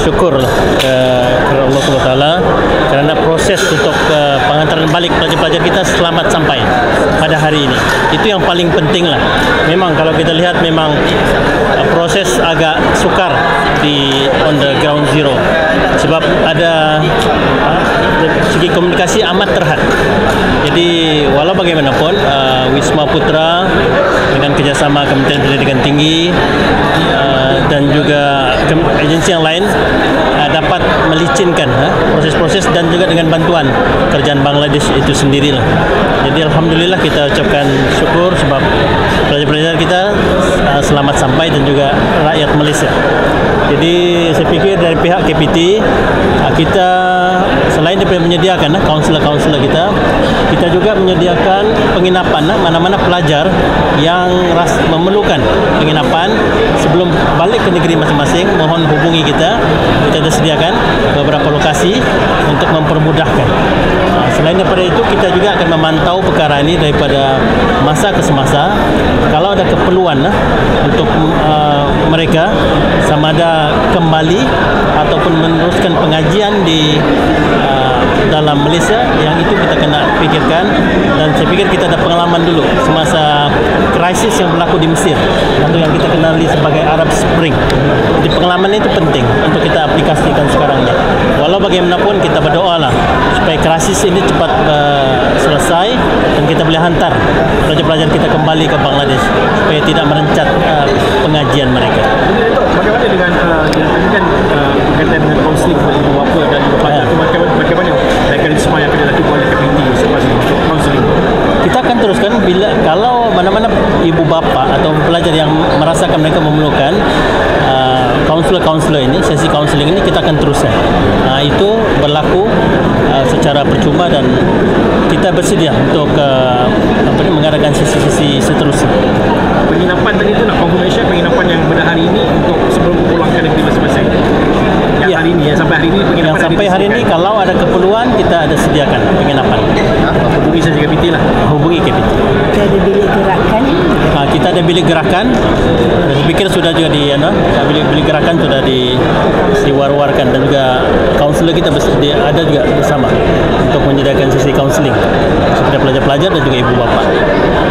bersyukurlah kepada Allah SWT kerana proses untuk pengantaran balik pelajar-pelajar kita selamat sampai pada hari ini. Itu yang paling penting lah. Memang kalau kita lihat memang proses agak sukar on the ground zero sebab ada segi komunikasi amat terhad. Jadi walau bagaimanapun Wisma Putra dengan kerjasama Kementerian Pendidikan Tinggi dan juga agensi yang lain dapat melicinkan proses-proses dan juga dengan bantuan kerajaan Bangladesh itu sendirilah. Jadi alhamdulillah kita ucapkan syukur sebab pelajar-pelajar kita selamat sampai dan juga rakyat Malaysia. Jadi saya fikir dari pihak KPT kita selain daripada menyediakan kaunselor-kaunselor kita juga menyediakan penginapan mana-mana pelajar yang memerlukan penginapan sebelum balik ke negeri masing-masing, mohon hubungi kita. Kita ada sediakan beberapa lokasi untuk mempermudahkan. Selain daripada itu, kita juga akan memantau perkara ini daripada masa ke semasa. Kalau ada keperluan untuk mereka sama ada kembali ataupun meneruskan pengajian di dalam Malaysia, yang itu kita kena fikirkan. Dan saya fikir kita ada pengalaman dulu semasa krisis yang berlaku di Mesir atau yang kita kenali sebagai Arab Spring. Jadi pengalaman itu penting untuk kita aplikasikan sekarang ni. Walau bagaimanapun kita berdoalah supaya krisis ini cepat selesai dan kita boleh hantar pelajar-pelajar kita kembali ke Bangladesh supaya tidak merencat pengajian mereka. Bagaimana dengan kan berkaitan dengan kaunseling bagi ibu bapa dan pelajar itu, bagaimana mekanisme yang akan dilakukan oleh KPT selepas ini untuk kaunseling? Kita akan teruskan kalau mana-mana ibu bapa atau pelajar yang merasakan mereka memerlukan kaunselor ini, sesi kaunseling ini kita akan teruskan. Itu berlaku secara percuma dan kita bersedia untuk mengadakan sesi-sesi seterusnya. Penginapan tadi itu nak confirmation penginapan yang pada hari ini untuk sebelum pulang ke negeri masing-masing. Yang hari ini sampai hari ini penginapan yang sampai hari ini kalau ada keperluan kita ada sediakan penginapan. Hubungi saja KPT lah. Hubungi KPT. Kita ada bilik gerakan. Kita ada bilik gerakan. Saya fikir sudah juga bilik gerakan sudah diwar-warkan dan juga kaunselor kita ada juga bersama untuk menyediakan sesi kaunseling kepada pelajar-pelajar dan juga ibu bapa.